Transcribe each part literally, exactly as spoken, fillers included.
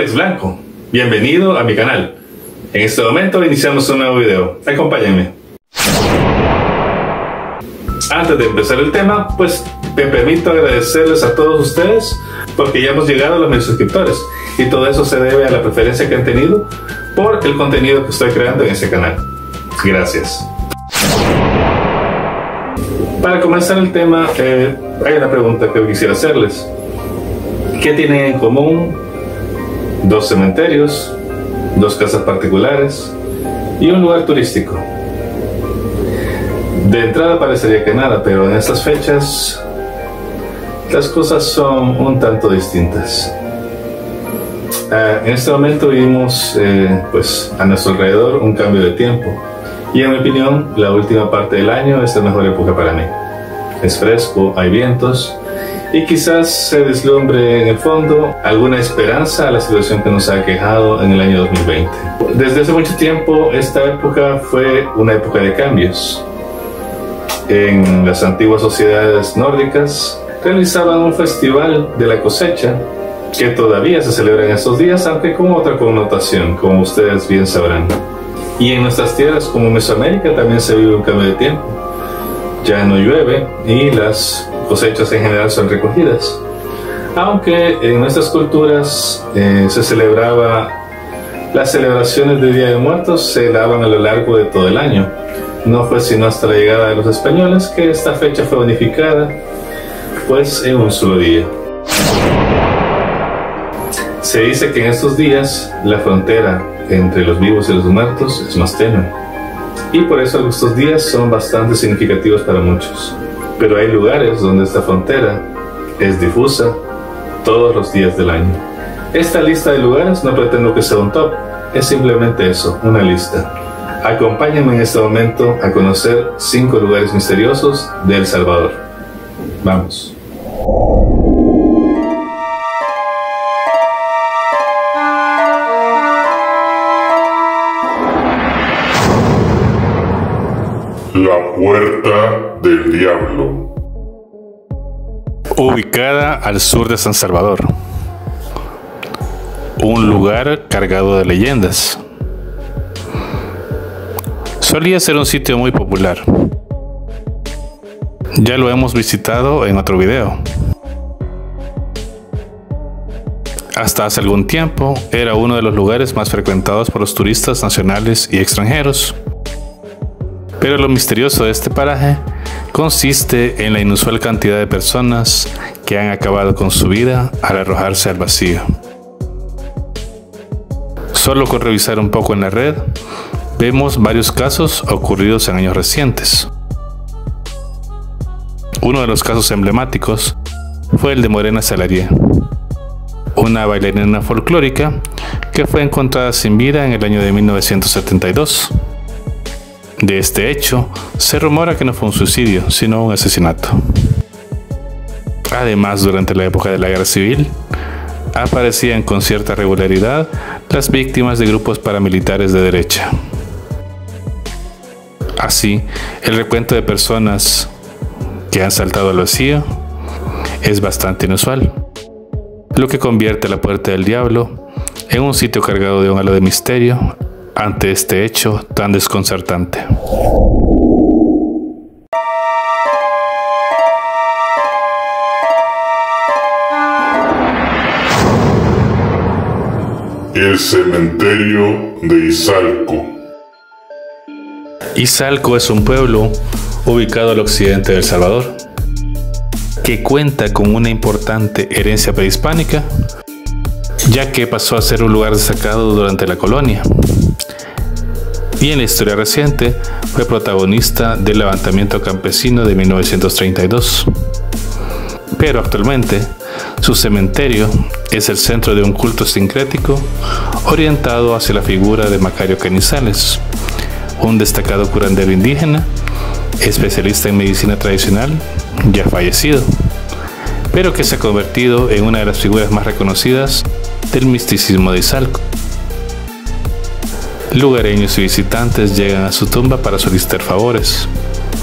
Alex Blanco, bienvenido a mi canal. En este momento iniciamos un nuevo video, acompáñenme. Antes de empezar el tema, pues me permito agradecerles a todos ustedes porque ya hemos llegado a los mil suscriptores y todo eso se debe a la preferencia que han tenido por el contenido que estoy creando en este canal. Gracias. Para comenzar el tema, eh, hay una pregunta que quisiera hacerles. ¿Qué tienen en común dos cementerios, dos casas particulares y un lugar turístico? De entrada parecería que nada, pero en estas fechas las cosas son un tanto distintas. Uh, en este momento vivimos eh, pues, a nuestro alrededor un cambio de tiempo y en mi opinión la última parte del año es la mejor época para mí. Es fresco, hay vientos y quizás se deslumbre en el fondo alguna esperanza a la situación que nos ha aquejado en el año dos mil veinte. Desde hace mucho tiempo esta época fue una época de cambios. En las antiguas sociedades nórdicas realizaban un festival de la cosecha que todavía se celebra en estos días, aunque con otra connotación, como ustedes bien sabrán. Y en nuestras tierras como Mesoamérica también se vive un cambio de tiempo. Ya no llueve y las cosechas en general son recogidas. Aunque en nuestras culturas eh, se celebraba, las celebraciones de Día de Muertos se daban a lo largo de todo el año. No fue sino hasta la llegada de los españoles que esta fecha fue unificada, pues en un solo día. Se dice que en estos días la frontera entre los vivos y los muertos es más tenue. Y por eso estos días son bastante significativos para muchos. Pero hay lugares donde esta frontera es difusa todos los días del año. Esta lista de lugares no pretendo que sea un top, es simplemente eso, una lista. Acompáñenme en este momento a conocer cinco lugares misteriosos de El Salvador. Vamos. La Puerta del Diablo. Ubicada al sur de San Salvador. Un lugar cargado de leyendas. Solía ser un sitio muy popular. Ya lo hemos visitado en otro video. Hasta hace algún tiempo era uno de los lugares más frecuentados por los turistas nacionales y extranjeros. Pero lo misterioso de este paraje consiste en la inusual cantidad de personas que han acabado con su vida al arrojarse al vacío. Solo con revisar un poco en la red, vemos varios casos ocurridos en años recientes. Uno de los casos emblemáticos fue el de Morena Salarié, una bailarina folclórica que fue encontrada sin vida en el año de mil novecientos setenta y dos. De este hecho, se rumora que no fue un suicidio, sino un asesinato. Además, durante la época de la Guerra Civil, aparecían con cierta regularidad las víctimas de grupos paramilitares de derecha. Así, el recuento de personas que han saltado al vacío es bastante inusual, lo que convierte la Puerta del Diablo en un sitio cargado de un halo de misterio ante este hecho tan desconcertante. El cementerio de Izalco. Izalco es un pueblo ubicado al occidente de El Salvador, que cuenta con una importante herencia prehispánica, ya que pasó a ser un lugar destacado durante la colonia. Y en la historia reciente fue protagonista del levantamiento campesino de mil novecientos treinta y dos. Pero actualmente su cementerio es el centro de un culto sincrético orientado hacia la figura de Macario Canizales, un destacado curandero indígena, especialista en medicina tradicional, ya fallecido, pero que se ha convertido en una de las figuras más reconocidas del misticismo de Izalco. Lugareños y visitantes llegan a su tumba para solicitar favores.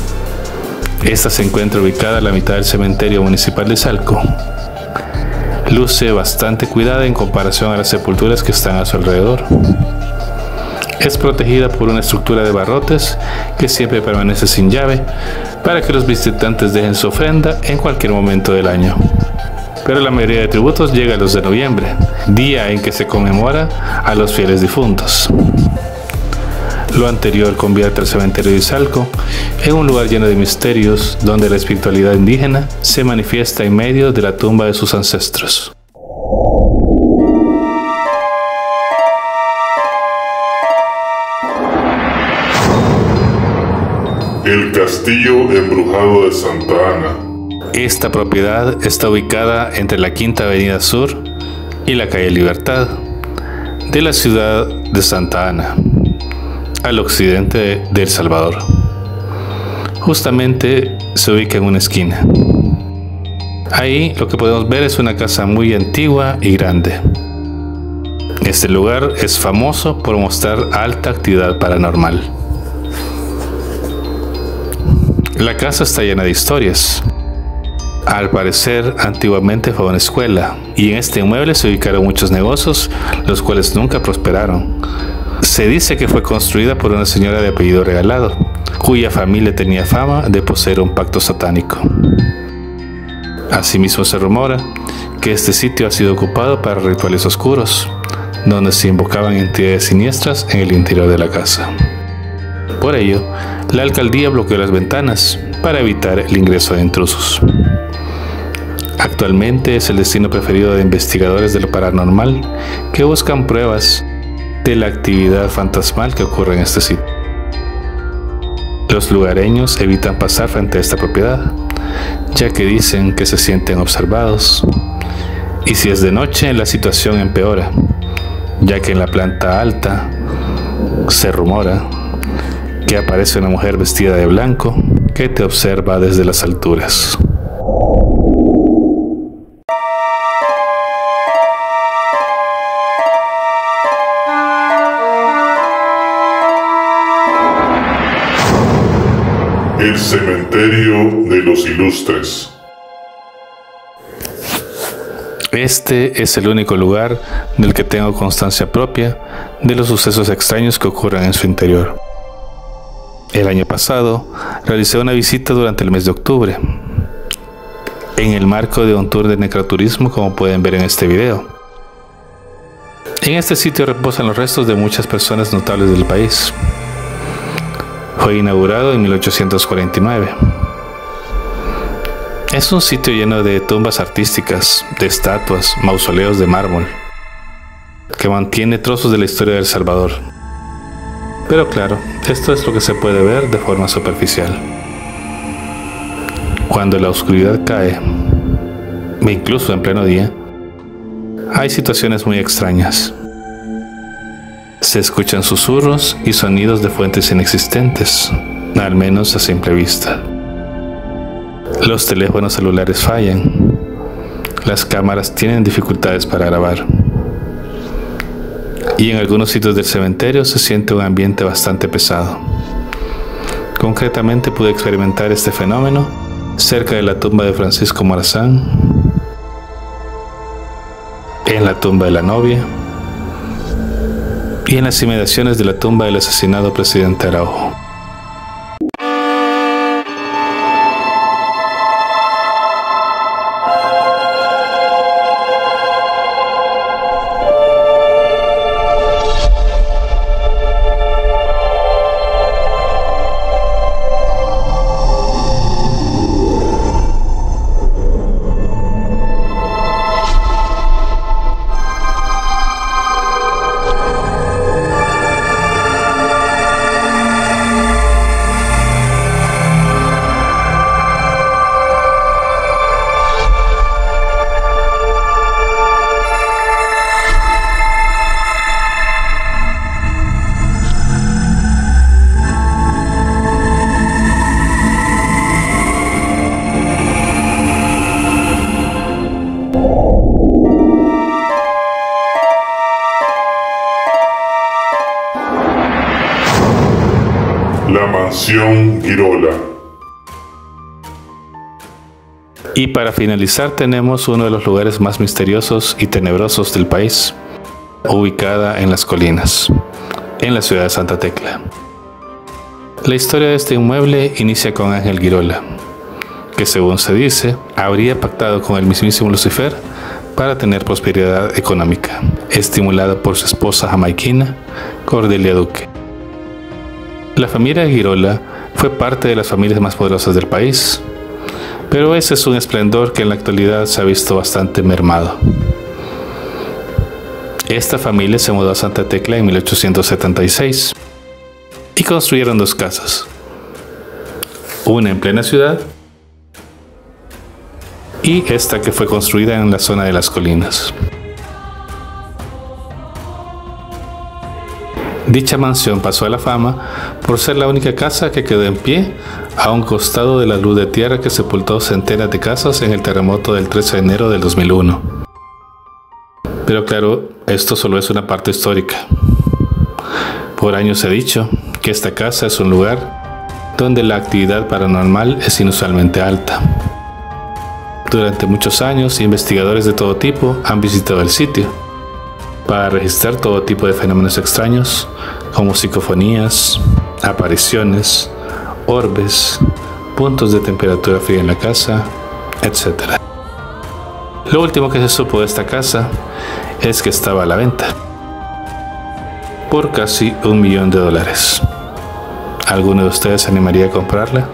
Esta se encuentra ubicada a la mitad del cementerio municipal de Izalco. luce bastante cuidada en comparación a las sepulturas que están a su alrededor. Es protegida por una estructura de barrotes que siempre permanece sin llave para que los visitantes dejen su ofrenda en cualquier momento del año. Pero la mayoría de tributos llega a los de noviembre, día en que se conmemora a los fieles difuntos. Lo anterior convierte al cementerio de Izalco en un lugar lleno de misterios donde la espiritualidad indígena se manifiesta en medio de la tumba de sus ancestros. El castillo embrujado de Santa Ana. Esta propiedad está ubicada entre la Quinta Avenida Sur y la calle Libertad de la ciudad de Santa Ana, al occidente de El Salvador. Justamente se ubica en una esquina. Ahí lo que podemos ver es una casa muy antigua y grande. Este lugar es famoso por mostrar alta actividad paranormal. La casa está llena de historias. Al parecer, antiguamente fue una escuela, y en este inmueble se ubicaron muchos negocios, los cuales nunca prosperaron. Se dice que fue construida por una señora de apellido Regalado, cuya familia tenía fama de poseer un pacto satánico. Asimismo se rumora que este sitio ha sido ocupado para rituales oscuros, donde se invocaban entidades siniestras en el interior de la casa. Por ello, la alcaldía bloqueó las ventanas para evitar el ingreso de intrusos. Actualmente es el destino preferido de investigadores de lo paranormal que buscan pruebas de la actividad fantasmal que ocurre en este sitio. Los lugareños evitan pasar frente a esta propiedad, ya que dicen que se sienten observados, y si es de noche la situación empeora, ya que en la planta alta se rumora que aparece una mujer vestida de blanco que te observa desde las alturas. El cementerio de los ilustres. Este es el único lugar del que tengo constancia propia de los sucesos extraños que ocurren en su interior. El año pasado realicé una visita durante el mes de octubre, en el marco de un tour de necroturismo, como pueden ver en este video. En este sitio reposan los restos de muchas personas notables del país. Fue inaugurado en mil ochocientos cuarenta y nueve. Es un sitio lleno de tumbas artísticas, de estatuas, mausoleos de mármol, que mantiene trozos de la historia de El Salvador. Pero claro, esto es lo que se puede ver de forma superficial. Cuando la oscuridad cae, e incluso en pleno día, hay situaciones muy extrañas. Se escuchan susurros y sonidos de fuentes inexistentes, al menos a simple vista. Los teléfonos celulares fallan. Las cámaras tienen dificultades para grabar. Y en algunos sitios del cementerio se siente un ambiente bastante pesado. Concretamente pude experimentar este fenómeno cerca de la tumba de Francisco Morazán, en la tumba de la novia y en las inmediaciones de la tumba del asesinado presidente Araujo. La mansión Girola. Y para finalizar tenemos uno de los lugares más misteriosos y tenebrosos del país, ubicada en las colinas, en la ciudad de Santa Tecla. La historia de este inmueble inicia con Ángel Guirola, que según se dice, habría pactado con el mismísimo Lucifer para tener prosperidad económica, estimulada por su esposa jamaiquina, Cordelia Duque. La familia Guirola fue parte de las familias más poderosas del país, pero ese es un esplendor que en la actualidad se ha visto bastante mermado. Esta familia se mudó a Santa Tecla en mil ochocientos setenta y seis y construyeron dos casas, una en plena ciudad y esta que fue construida en la zona de las colinas. Dicha mansión pasó a la fama por ser la única casa que quedó en pie a un costado de la luz de tierra que sepultó centenas de casas en el terremoto del trece de enero del dos mil uno. Pero claro, esto solo es una parte histórica. Por años he dicho que esta casa es un lugar donde la actividad paranormal es inusualmente alta. Durante muchos años, investigadores de todo tipo han visitado el sitio para registrar todo tipo de fenómenos extraños como psicofonías, apariciones, orbes, puntos de temperatura fría en la casa, etcétera. Lo último que se supo de esta casa es que estaba a la venta por casi un millón de dólares. ¿Alguno de ustedes se animaría a comprarla?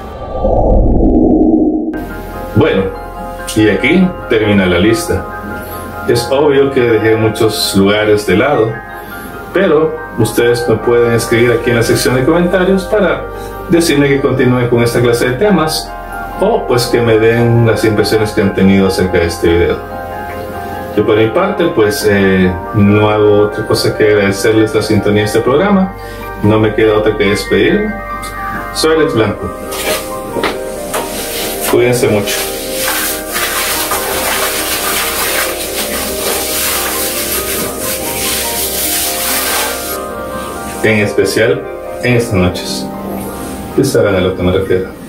Bueno, y aquí termina la lista. Es obvio que dejé muchos lugares de lado, pero ustedes me pueden escribir aquí en la sección de comentarios para decirme que continúe con esta clase de temas o pues que me den las impresiones que han tenido acerca de este video. Yo por mi parte pues eh, no hago otra cosa que agradecerles la sintonía de este programa. No me queda otra que despedirme. Soy Alex Blanco. Cuídense mucho. En especial en estas noches. Ustedes saben a lo que me refiero.